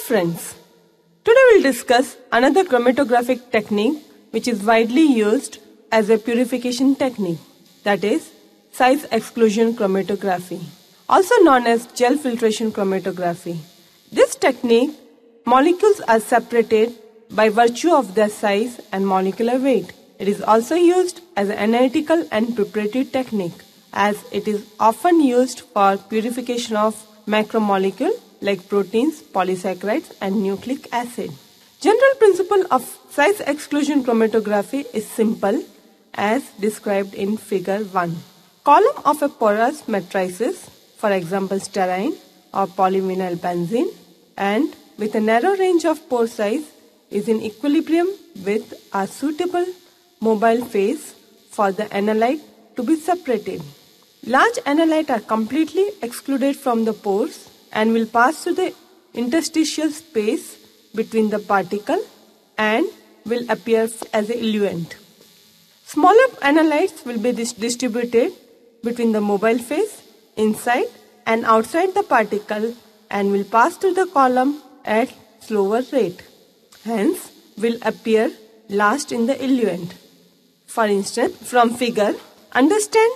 friends, today we'll discuss another chromatographic technique which is widely used as a purification technique, that is size exclusion chromatography, also known as gel filtration chromatography. This technique, molecules are separated by virtue of their size and molecular weight. It is also used as an analytical and preparatory technique, as it is often used for purification of macromolecules like proteins, polysaccharides and nucleic acid. General principle of size exclusion chromatography is simple as described in figure 1. Column of a porous matrices, for example styrene or polyvinyl benzene, and with a narrow range of pore size is in equilibrium with a suitable mobile phase for the analyte to be separated. Large analytes are completely excluded from the pores and will pass through the interstitial space between the particle and will appear as an eluent. Smaller analytes will be distributed between the mobile phase, inside and outside the particle, and will pass through the column at slower rate. Hence, will appear last in the eluent. For instance, from figure, understand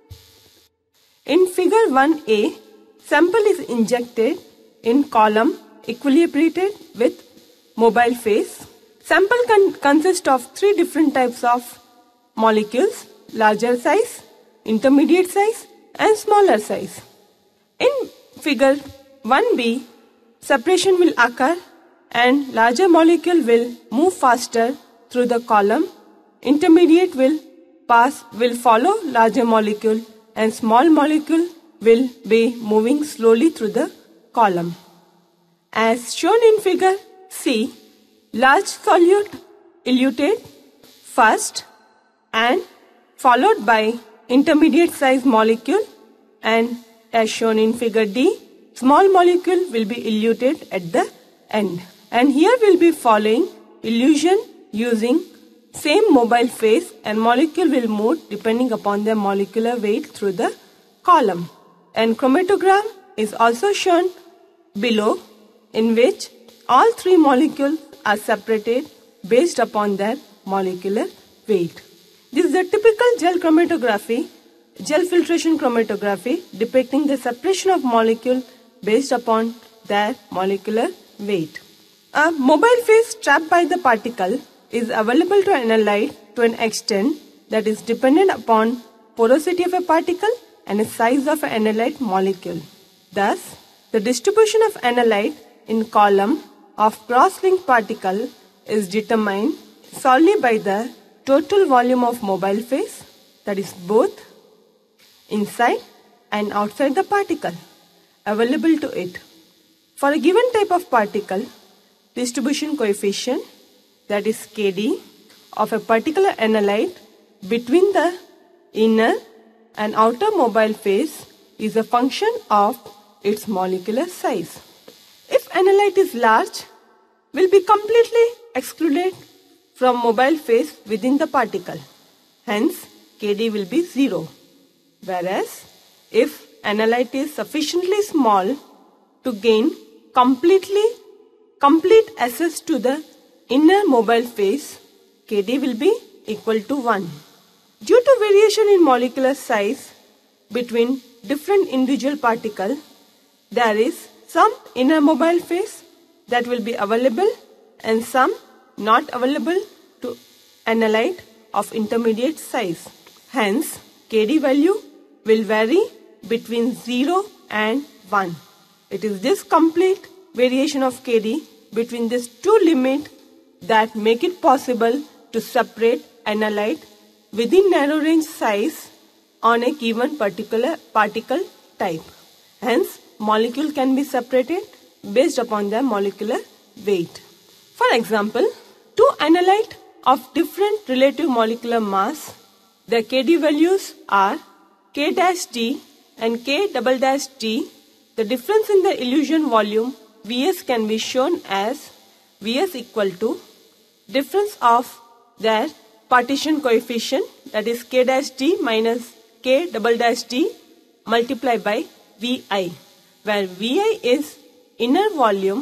in figure 1a, sample is injected in column equilibrated with mobile phase. Sample consists of 3 different types of molecules: larger size, intermediate size and smaller size. In figure 1b, separation will occur and larger molecule will move faster through the column. Intermediate will follow larger molecule and small molecule will be moving slowly through the column. As shown in figure C, large solute eluted first and followed by intermediate size molecule, and as shown in figure D, small molecule will be eluted at the end. And here we'll be following elution using same mobile phase, and molecule will move depending upon their molecular weight through the column. And chromatogram is also shown below, in which all 3 molecules are separated based upon their molecular weight. This is a typical gel filtration chromatography depicting the separation of molecule based upon their molecular weight. A mobile phase trapped by the particle is available to analyte to an extent that is dependent upon porosity of a particle and the size of an analyte molecule. Thus, the distribution of analyte in column of cross-linked particle is determined solely by the total volume of mobile phase, that is both inside and outside the particle, available to it. For a given type of particle, distribution coefficient, that is Kd, of a particular analyte between the inner and outer mobile phase is a function of its molecular size. If analyte is large, will be completely excluded from mobile phase within the particle. Hence, Kd will be 0. Whereas, if analyte is sufficiently small to gain complete access to the inner mobile phase, Kd will be equal to 1. Due to variation in molecular size between different individual particles, there is some inner mobile phase that will be available and some not available to analyte of intermediate size. Hence, Kd value will vary between 0 and 1. It is this complete variation of Kd between these 2 limits that make it possible to separate analyte within narrow range size on a given particular particle type. Hence, molecule can be separated based upon their molecular weight. For example, 2 analytes of different relative molecular mass, their Kd values are K-D and K-D. The difference in the elution volume Vs can be shown as Vs equal to difference of their partition coefficient, that is K-D minus K-D multiplied by Vi, where Vi is inner volume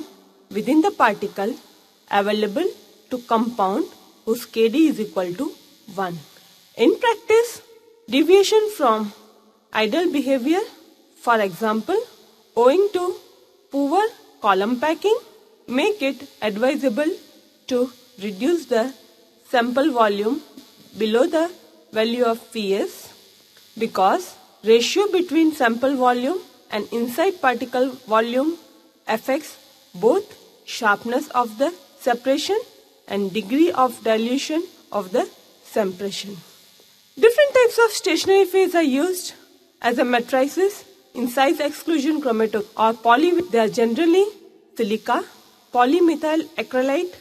within the particle available to compound whose Kd is equal to 1. In practice, deviation from ideal behavior, for example, owing to poor column packing, make it advisable to reduce the sample volume below the value of Vs, because ratio between sample volume and inside particle volume affects both sharpness of the separation and degree of dilution of the separation. Different types of stationary phase are used as a matrices in size exclusion chromatography or poly. They are generally silica, polymethyl acrylate,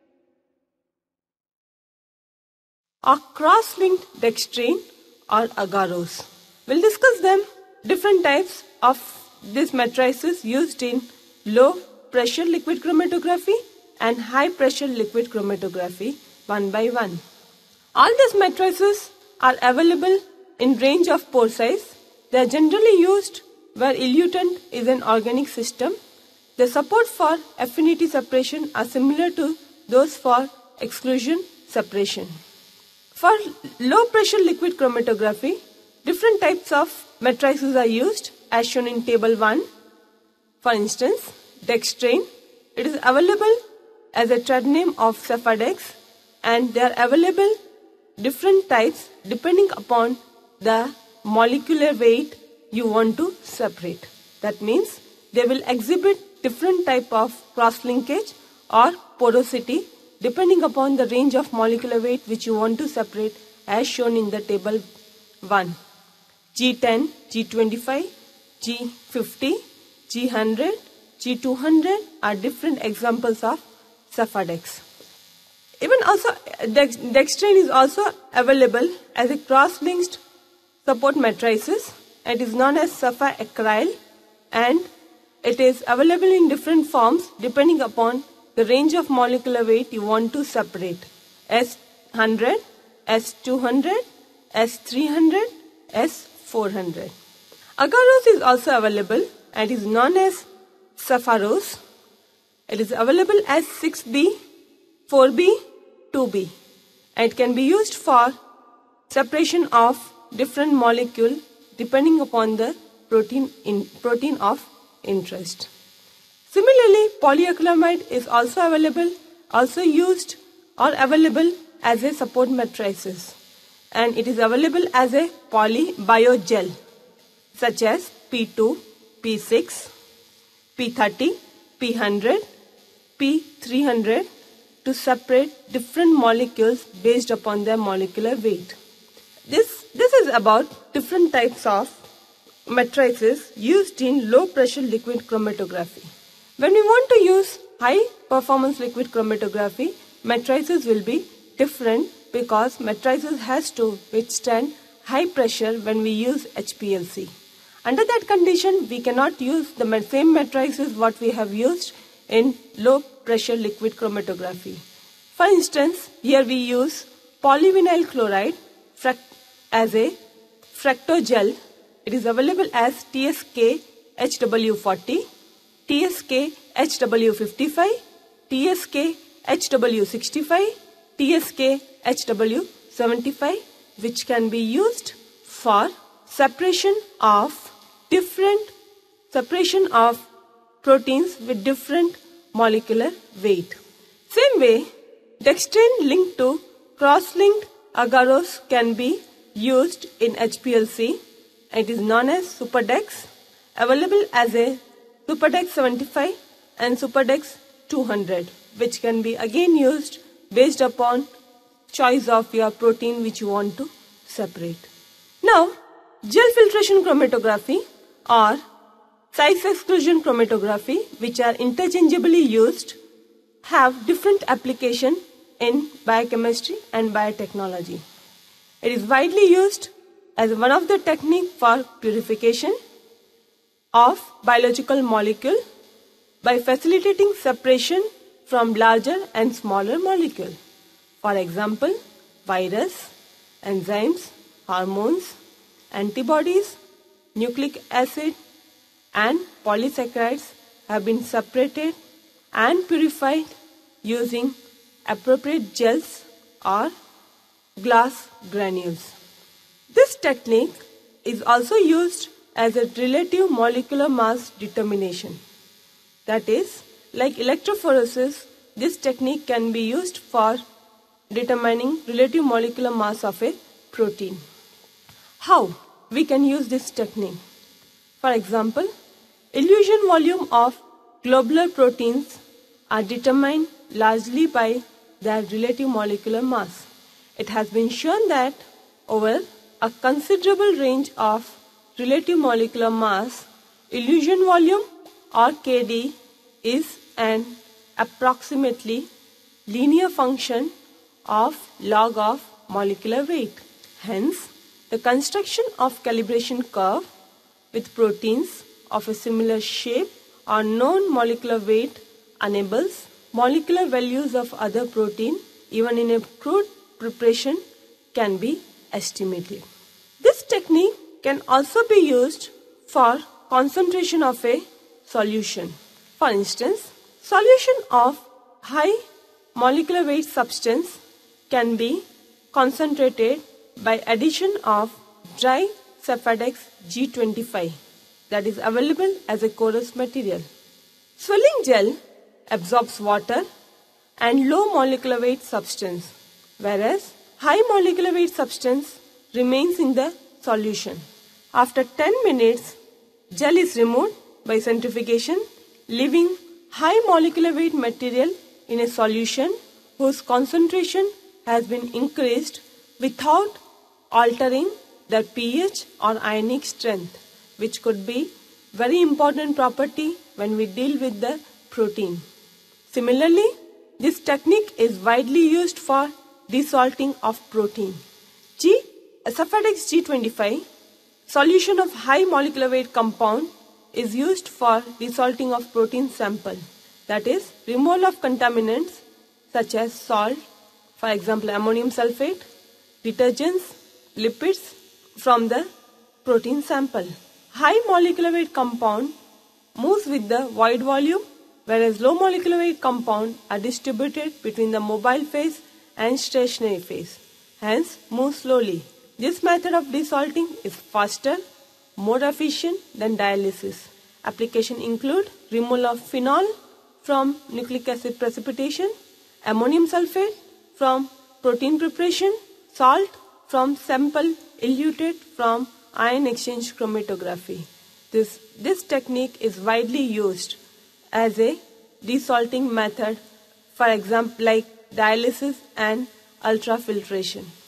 or cross-linked dextrane or agarose. We'll discuss them. Different types of these matrices used in low pressure liquid chromatography and high pressure liquid chromatography one by one. All these matrices are available in range of pore size. They are generally used where elutant is an organic system. The support for affinity separation are similar to those for exclusion separation. For low pressure liquid chromatography, different types of matrices are used as shown in table 1. For instance, dextrane, it is available as a trade name of Sephadex, and they are available different types depending upon the molecular weight you want to separate. That means they will exhibit different type of cross-linkage or porosity depending upon the range of molecular weight which you want to separate as shown in the table 1. G10, G25, G50, G100, G200 are different examples of Sephadex. Even also dextrane is also available as a cross-linked support matrices. It is known as Sepha-acryl, and it is available in different forms depending upon the range of molecular weight you want to separate. S100, S200, S300, S400. Agarose is also available and is known as Sepharose. It is available as 6B, 4B, 2B. And it can be used for separation of different molecule depending upon the protein of interest. Similarly, polyacrylamide is also available, also used or available as a support matrices, and it is available as a polybiogel such as P2, P6, P30, P100, P300 to separate different molecules based upon their molecular weight. This is about different types of matrices used in low pressure liquid chromatography. When we want to use high performance liquid chromatography, matrices will be different because matrices has to withstand high pressure when we use HPLC. Under that condition, we cannot use the same matrices what we have used in low pressure liquid chromatography. For instance, here we use polyvinyl chloride as a fractogel. It is available as TSK HW40, TSK HW55, TSK HW65, TSK HW75, which can be used for separation of proteins with different molecular weight. Same way, dextrane linked to cross-linked agarose can be used in HPLC. It is known as Superdex, available as a Superdex 75 and Superdex 200, which can be again used based upon choice of your protein which you want to separate. Now, gel filtration chromatography or size exclusion chromatography, which are interchangeably used, have different application in biochemistry and biotechnology. It is widely used as one of the techniques for purification of biological molecule by facilitating separation from larger and smaller molecule. For example, virus, enzymes, hormones, antibodies, nucleic acid and polysaccharides have been separated and purified using appropriate gels or glass granules. This technique is also used as a relative molecular mass determination. That is, like electrophoresis, this technique can be used for determining relative molecular mass of a protein. How we can use this technique? For example, illusion volume of globular proteins are determined largely by their relative molecular mass. It has been shown that over a considerable range of relative molecular mass, illusion volume or Kd is an approximately linear function of log of molecular weight. Hence, the construction of calibration curve with proteins of a similar shape or known molecular weight enables molecular values of other protein even in a crude preparation can be estimated. This technique can also be used for concentration of a solution. For instance, solution of high molecular weight substance can be concentrated by addition of dry Cefadex G25 that is available as a porous material. Swelling gel absorbs water and low molecular weight substance, whereas high molecular weight substance remains in the solution. After 10 minutes, gel is removed by centrifugation, leaving high molecular weight material in a solution whose concentration has been increased without altering their pH or ionic strength, which could be very important property when we deal with the protein. Similarly, this technique is widely used for desalting of protein. Cefadex G25 solution of high molecular weight compound is used for desalting of protein sample, that is removal of contaminants such as salt, for example ammonium sulfate, detergents, lipids from the protein sample. High molecular weight compound moves with the void volume, whereas low molecular weight compound are distributed between the mobile phase and stationary phase, hence move slowly. This method of desalting is faster, more efficient than dialysis. Application include removal of phenol from nucleic acid precipitation, ammonium sulfate from protein preparation, salt from sample eluted from ion exchange chromatography. This technique is widely used as a desalting method, for example like dialysis and ultrafiltration.